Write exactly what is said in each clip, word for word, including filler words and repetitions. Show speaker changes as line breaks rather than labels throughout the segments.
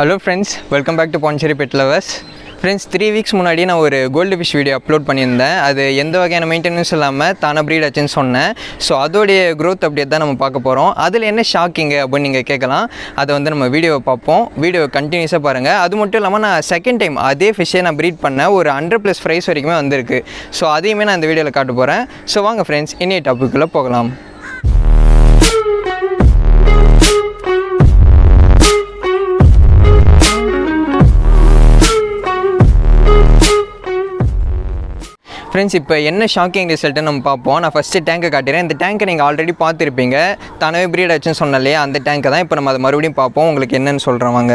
Hello friends, welcome back to Poncherry Pet Lovers. Friends, three weeks முன்னாடி நான் ஒரு Goldfish video upload பண்ணியிருந்தேன். அது எந்த வகையான மெயின்டெனன்ஸ் இல்லாமல் தானா ப்ரீட் ஆச்சுன்னு சொன்னேன். ஸோ அதோடைய க்ரோத் அப்படியே தான் நம்ம பார்க்க போகிறோம். அதில் என்ன ஷாக்கிங்கு அப்படின்னு நீங்கள் கேட்கலாம். அதை வந்து நம்ம வீடியோவை பார்ப்போம். வீடியோ கண்டினியூஸாக பாருங்கள். அது மட்டும் இல்லாமல் நான் செகண்ட் டைம் அதே ஃபிஷ்ஷை நான் ப்ரீட் பண்ணேன். ஒரு ஹண்ட்ரட் ப்ளஸ் ஃப்ரைஸ் வரைக்குமே வந்திருக்கு. ஸோ அதையுமே நான் இந்த வீடியோவில் காட்ட போகிறேன். ஸோ வாங்க ஃப்ரெண்ட்ஸ், இன்னைய டாபிக்குள்ளே போகலாம். ஃப்ரெண்ட்ஸ், இப்போ என்ன ஷாக்கிங் ரிசல்ட்டு நம்ம பார்ப்போம். நான் ஃபஸ்ட்டு டேங்கை காட்டுறேன். இந்த டேங்கை நீங்கள் ஆல்ரெடி பார்த்துருப்பீங்க. தானவே ப்ரீட் ஆச்சுன்னு சொன்னாலே அந்த டேங்கை தான் இப்போ நம்ம அதை மறுபடியும் பார்ப்போம். உங்களுக்கு என்னென்னு சொல்கிறோம் வாங்க.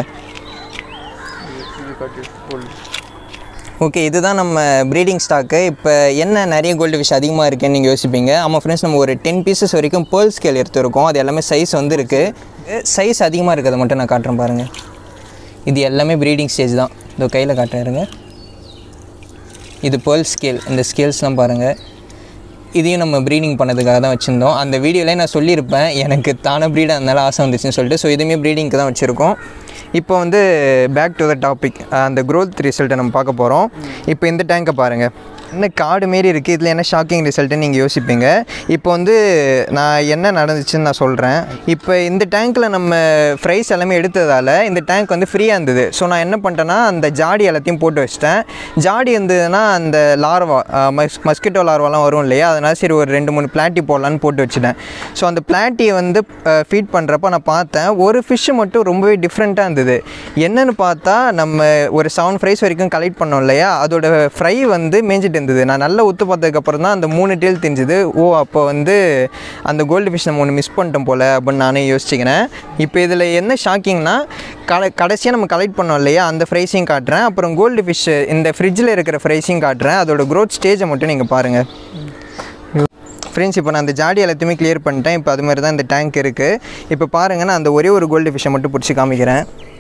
ஓகே, இதுதான் நம்ம ப்ரீடிங் ஸ்டாக்கு. இப்போ என்ன நிறைய கோல்டு ஃபிஷ் அதிகமாக இருக்குன்னு நீங்கள் யோசிப்பீங்க. ஆமாம் ஃப்ரெண்ட்ஸ், நம்ம ஒரு டென் பீசஸ் வரைக்கும் பேர்ல் ஸ்கேல் எடுத்துருக்கோம். அது எல்லாமே சைஸ் வந்து இருக்குது. சைஸ் அதிகமாக இருக்கிறத மட்டும் நான் காட்டுறேன் பாருங்கள். இது எல்லாமே ப்ரீடிங் ஸ்டேஜ் தான். இதோ கையில் காட்டுறேங்க. இது பேர்ல் ஸ்கேல். இந்த ஸ்கேல்ஸ்லாம் பாருங்கள். இதையும் நம்ம ப்ரீடிங் பண்ணதுக்காக தான் வச்சுருந்தோம். அந்த வீடியோவில் நான் சொல்லியிருப்பேன் எனக்கு தானே ப்ரீடாக இருந்தாலும் ஆசை வந்துச்சுன்னு சொல்லிட்டு. ஸோ இதுவுமே ப்ரீடிங்க்கு தான் வச்சுருக்கோம். இப்போ வந்து பேக் டு த டாபிக், அந்த க்ரோத் ரிசல்ட்டை நம்ம பார்க்க போகிறோம். இப்போ இந்த டேங்கை பாருங்கள். என்ன காடு மாரி இருக்குது. இதில் என்ன ஷாக்கிங் ரிசல்ட்டுன்னு நீங்கள் யோசிப்பீங்க. இப்போ வந்து நான் என்ன நடந்துச்சுன்னு நான் சொல்கிறேன். இப்போ இந்த டேங்க்கில் நம்ம ஃப்ரைஸ் எல்லாமே எடுத்ததால் இந்த டேங்க் வந்து ஃப்ரீயாக இருந்தது. ஸோ நான் என்ன பண்ணிட்டேன்னா அந்த ஜாடி எல்லாத்தையும் போட்டு வச்சிட்டேன். ஜாடி இருந்ததுன்னா அந்த லார்வா மஸ் மஸ்கிட்டோ லார்வாலாம் வரும் இல்லையா, அதனால் சரி ஒரு ரெண்டு மூணு பிளாட்டி போடலான்னு போட்டு வச்சுட்டேன். ஸோ அந்த பிளாட்டியை வந்து ஃபீட் பண்ணுறப்ப நான் பார்த்தேன் ஒரு ஃபிஷ்ஷு மட்டும் ரொம்பவே டிஃப்ரெண்ட்டாக இருந்தது. என்னென்னு பார்த்தா நம்ம ஒரு செவன் ஃப்ரைஸ் வரைக்கும் கலெக்ட் பண்ணோம் இல்லையா, அதோட ஃப்ரை வந்து மேய்ஞ்சிட்டு இருந்தது. நான் நல்லா உத்து பார்த்ததுக்கப்புறம் தான் அந்த மூணு டேல் தெரிஞ்சுது. ஓ, அப்போ வந்து அந்த கோல்டு ஃபிஷ் நம்ம ஒன்று மிஸ் பண்ணிட்டோம் போல் அப்படின்னு நானே யோசிச்சுக்கிறேன். இப்போ இதில் என்ன ஷாக்கிங்னா, கடை கடைசியாக நம்ம கலெக்ட் பண்ணோம் இல்லையா, அந்த ஃப்ரைஸையும் காட்டுறேன். அப்புறம் கோல்டு ஃபிஷ் இந்த ஃப்ரிட்ஜில் இருக்கிற ஃப்ரைஸையும் காட்டுறேன். அதோட க்ரோத் ஸ்டேஜை மட்டும் நீங்கள் பாருங்கள். ஃப்ரெண்ட்ஸ், இப்போ நான் அந்த ஜாடி எல்லாத்தையுமே கிளியர் பண்ணிட்டேன். இப்போ அது மாதிரி தான் இந்த டேங்க் இருக்குது. இப்போ பாருங்கள், நான் அந்த ஒரே ஒரு கோல்டு ஃபிஷ்ஷை மட்டும் பிடிச்சி காமிக்கிறேன்.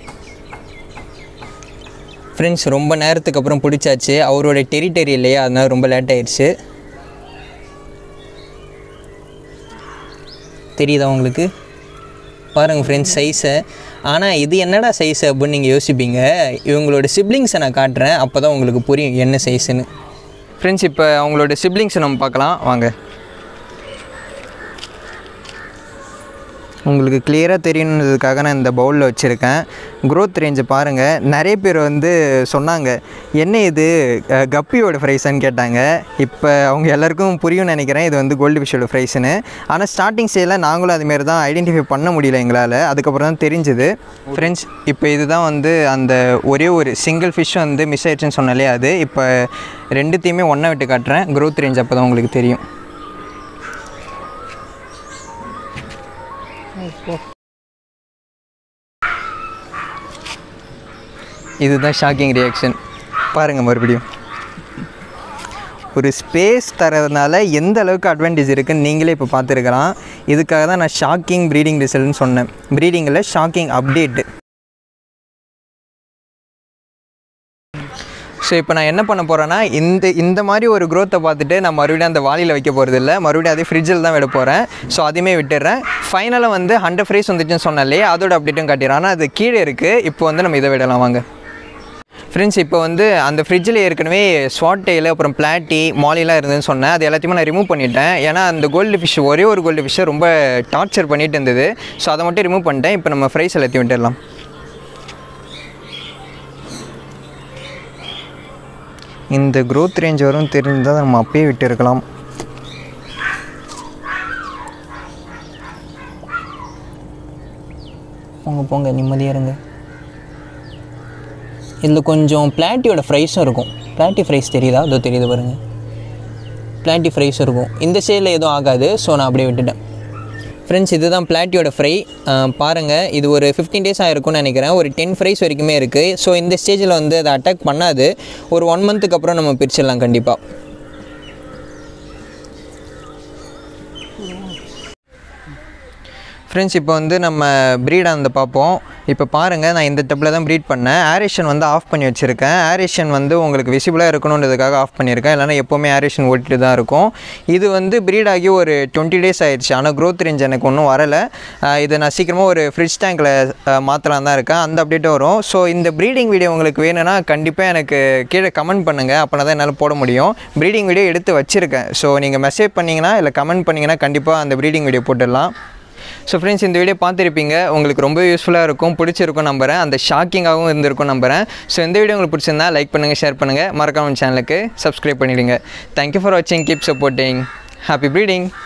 ஃப்ரெண்ட்ஸ், ரொம்ப நேரத்துக்கு அப்புறம் பிடிச்சாச்சு. அவரோட டெரிட்டரி இல்லையா, அதனால் ரொம்ப லேட் ஆயிடுச்சு. தெரியுதா உங்களுக்கு? பாருங்கள் ஃப்ரெண்ட்ஸ் சைஸை. ஆனால் இது என்னடா சைஸு அப்படின்னு நீங்கள் யோசிப்பீங்க. இவங்களோட சிப்ளிங்ஸை நான் காட்டுறேன், அப்போ தான் உங்களுக்கு புரியும் என்ன சைஸுன்னு. ஃப்ரெண்ட்ஸ், இப்போ அவங்களோட சிப்ளிங்ஸை நம்ம பார்க்கலாம் வாங்க. உங்களுக்கு கிளியராக தெரியணுன்றதுக்காக நான் இந்த பவுலில் வச்சுருக்கேன். க்ரோத் ரேஞ்சை பாருங்கள். நிறைய பேர் வந்து சொன்னாங்க என்ன இது கப்பியோட ஃப்ரைஸான்னு கேட்டாங்க. இப்போ அவங்க எல்லாருக்கும் புரியும்னு நினைக்கிறேன் இது வந்து கோல்டு ஃபிஷ்ஷோட ஃப்ரைஸ்ன்னு. ஆனால் ஸ்டார்டிங் ஸ்டேஜில் நாங்களும் அதுமாரி தான் ஐடென்டிஃபை பண்ண முடியல எங்களால். அதுக்கப்புறம் தான் தெரிஞ்சுது. ஃப்ரெண்ட்ஸ், இப்போ இதுதான் வந்து அந்த ஒரே ஒரு சிங்கிள் ஃபிஷ் வந்து மிஸ் ஆயிடுச்சுன்னு சொன்னாலே அது. இப்போ ரெண்டுத்தையுமே ஒன்றா விட்டு காட்டுறேன். க்ரோத் ரேஞ்ச் அப்போ தான் உங்களுக்கு தெரியும். இதுதான் ஷாக்கிங் ரியாக்ஷன் பாருங்கள். மறுபடியும் ஒரு ஸ்பேஸ் தரதுனால எந்த அளவுக்கு அட்வான்டேஜ் இருக்குதுன்னு நீங்களே இப்போ பார்த்துருக்கலாம். இதுக்காக தான் நான் ஷாக்கிங் ப்ரீடிங் ரிசல்ட்னு சொன்னேன். ப்ரீடிங்கில் ஷாக்கிங் அப்டேட்டு. ஸோ இப்போ நான் என்ன பண்ண போகிறேன்னா, இந்த இந்த மாதிரி ஒரு க்ரோத்தை பார்த்துட்டு நான் மறுபடியும் அந்த வாளியில் வைக்க போகிறது இல்லை. மறுபடியும் அதே ஃப்ரிட்ஜில் தான் விட போகிறேன். ஸோ அதையுமே விட்டுடுறேன். ஃபைனலாக வந்து ஹண்ட்ரட் ஃப்ரைஸ் வந்துச்சுன்னு சொன்னாலே அதோட அப்டேட்டும் காட்டிடுறேன். ஆனால் அது கீழே இருக்குது. இப்போ வந்து நம்ம இதை விடலாம் வாங்க. ஃப்ரெண்ட்ஸ், இப்போ வந்து அந்த ஃப்ரிட்ஜில் ஏற்கனவே ஸ்வாட் டெயில் அப்புறம் பிளாட்டி மாலிலாம் இருந்ததுன்னு சொன்னேன். அது எல்லாத்தையுமே நான் ரிமூவ் பண்ணிட்டேன். ஏன்னா அந்த கோல்டு ஃபிஷ் ஒரே ஒரு கோல்டு ஃபிஷ்ஷை ரொம்ப டார்ச்சர் பண்ணிட்டு இருந்தது. ஸோ அதை மட்டும் ரிமூவ் பண்ணிட்டேன். இப்போ நம்ம ஃப்ரைஸ் எல்லாத்தையும் விட்டுடலாம். இந்த க்ரோத் ரேஞ்ச் வரும் தெரிஞ்சால் நம்ம அப்பயே விட்டு இருக்கலாம். போங்க போங்க, நிம்மதியாக இருங்க. இதில் கொஞ்சம் பிளாட்டியோட ஃப்ரைஸும் இருக்கும். பிளாட்டி ஃப்ரைஸ் தெரியுதா? அதோ தெரியுது பாருங்கள். பிளாட்டி ஃப்ரைஸும் இருக்கும். இந்த சைடில் எதுவும் ஆகாது. ஸோ நான் அப்படியே விட்டுட்டேன். ஃப்ரெண்ட்ஸ், இதுதான் பிளாட்டியோட ஃப்ரை. பாருங்கள், இது ஒரு ஃபிஃப்டீன் டேஸ் ஆகிருக்கும்னு நினைக்கிறேன். ஒரு டென் ஃப்ரைஸ் வரைக்குமே இருக்குது. ஸோ இந்த ஸ்டேஜில் வந்து அதை அட்டாக் பண்ணாது. ஒரு ஒன் மந்த்துக்கு அப்புறம் நம்ம பிரிச்சிடலாம் கண்டிப்பாக. ஃப்ரெண்ட்ஸ், இப்போ வந்து நம்ம ப்ரீடாக வந்து பார்ப்போம். இப்போ பாருங்கள், நான் இந்த டப்பில் தான் ப்ரீட் பண்ணேன். ஏரேஷன் வந்து ஆஃப் பண்ணி வச்சுருக்கேன். ஏரேஷன் வந்து உங்களுக்கு விசிபிளாக இருக்கணுன்றதுக்காக ஆஃப் பண்ணியிருக்கேன். இல்லைனா எப்போவுமே ஏரேஷன் ஓட்டிட்டு தான் இருக்கும். இது வந்து ப்ரீட் ஆகி ஒரு டுவெண்ட்டி டேஸ் ஆயிடுச்சு. ஆனால் க்ரோத் ரேஞ்ச் எனக்கு ஒன்றும் வரலை. இதை நான் சீக்கிரமாக ஒரு ஃப்ரிட்ஜ் டேங்கில் மாற்றலாம் தான் இருக்கேன். அந்த அப்டேட்டும் வரும். ஸோ இந்த ப்ரீடிங் வீடியோ உங்களுக்கு வேணும்னா கண்டிப்பாக எனக்கு கீழே கமெண்ட் பண்ணுங்கள். அப்போ தான் என்னால் போட முடியும். ப்ரீடிங் வீடியோ எடுத்து வச்சுருக்கேன். ஸோ நீங்கள் மெசேஜ் பண்ணிங்கன்னா இல்லை கமெண்ட் பண்ணிங்கன்னா கண்டிப்பாக அந்த ப்ரீடிங் வீடியோ போட்டுடலாம். ஸோ ஃப்ரெண்ட்ஸ், இந்த வீடியோ பார்த்துருப்பீங்க. உங்களுக்கு ரொம்ப யூஸ்ஃபுல்லாக இருக்கும், பிடிச்சிருக்கும் நம்புகிறேன். அந்த ஷாக்கிங்காகவும் இருந்திருக்கும் நம்புகிறேன். ஸோ இந்த வீடியோ உங்களுக்கு பிடிச்சிருந்தா லைக் பண்ணுங்கள், ஷேர் பண்ணுங்கள், மறக்காம சேனலுக்கு சப்ஸ்கிரைப் பண்ணிவிடுங்க. தேங்க்யூ ஃபார் வாட்சிங். Keep supporting. Happy breeding.